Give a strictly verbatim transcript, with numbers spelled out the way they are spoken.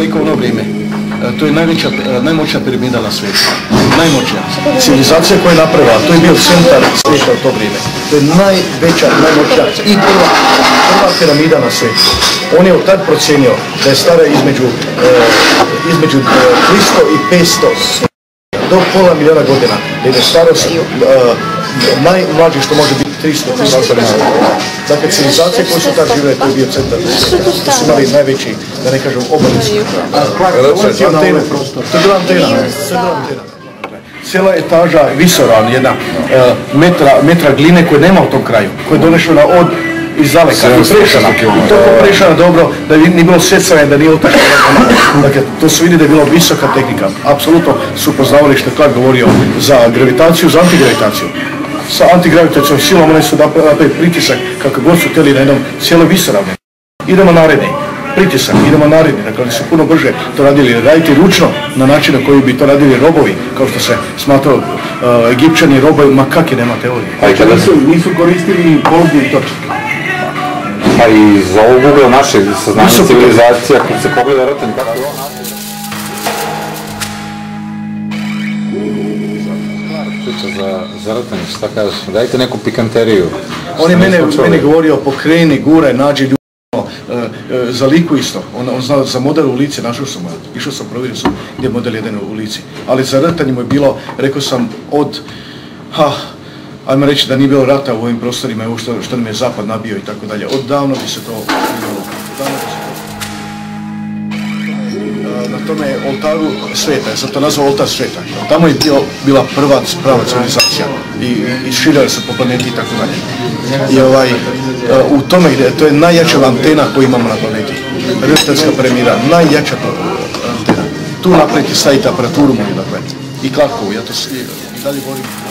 veliko ono vrijeme. To je najveća, najmoćnija piramida na svijetu. Najmoćnija. Civilizacija koja je napravila, to je bio centar svijeta u to vrijeme. To je najveća, najmoćnija i prva, prva piramida na svijetu. On je od tad procijenio da je stara između, eh, između tristo i petsto do pola milijuna godina. Da je starost eh, najmlađi što može biti tristo do tristo pedeset. Dakle, civilizacije koje su tad živjeli, to je bio centar. To su imali najveći, da ne kažem, obalicu. To je antena. To je bila antena. Cijela etaža visoran, jedna metra, metra gline koje nema u tom kraju, koja je donešena od iz daleka, i prešana. Toliko prešana dobro da nije bilo secanja, da nije utašana. Dakle, to se vidi da je bila visoka tehnika. Apsolutno su poznavali što je Clark govorio za gravitaciju, za antigravitaciju. Sa antigravitacijom silom oni su napravili pritisak kako god su htjeli na jednom cijelo visoravne. Idemo naredni. Pritisak, idemo naredni, dakle oni su puno brže to radili, raditi ručno na način na koji bi to radili robovi, kao što se smatrao uh, Egipćani robovi, ma kak je nema teorije. A i kada su, nisu koristili poludne i točke. Pa i za ovog ugla naše saznanje civilizacija, kad se pogleda Ratan, kako je on nastavio? Priča za, za Ratan, šta kažeš? Dajte neku pikanteriju. On je mene, mene govorio pokreni, guraj, nađi ljudi. Za liku isto, on, on zna za model u lici, našao sam ga, išao sam, provjerio sam gdje je model jedan u lici. Ali za rtanje mu je bilo, rekao sam, od, ha, ajmo reći da nije bilo rata u ovim prostorima, evo što, što nam je zapad nabio i tako dalje. Odavno bi se to bilo, odavno bi se to. Na tome oltaru sveta, ja sam to nazvao oltar sveta. Tamo je bio, bila prva prava civilizacija i, i šiljali se po planeti i tako dalje. I ovaj, u tome ide, to je najjača antena koju imamo na planeti. Rttanska piramida, najjača antena. Tu napraviti staviti aparaturu moju, dakle, i Clarkovu, ja to i dalje volim.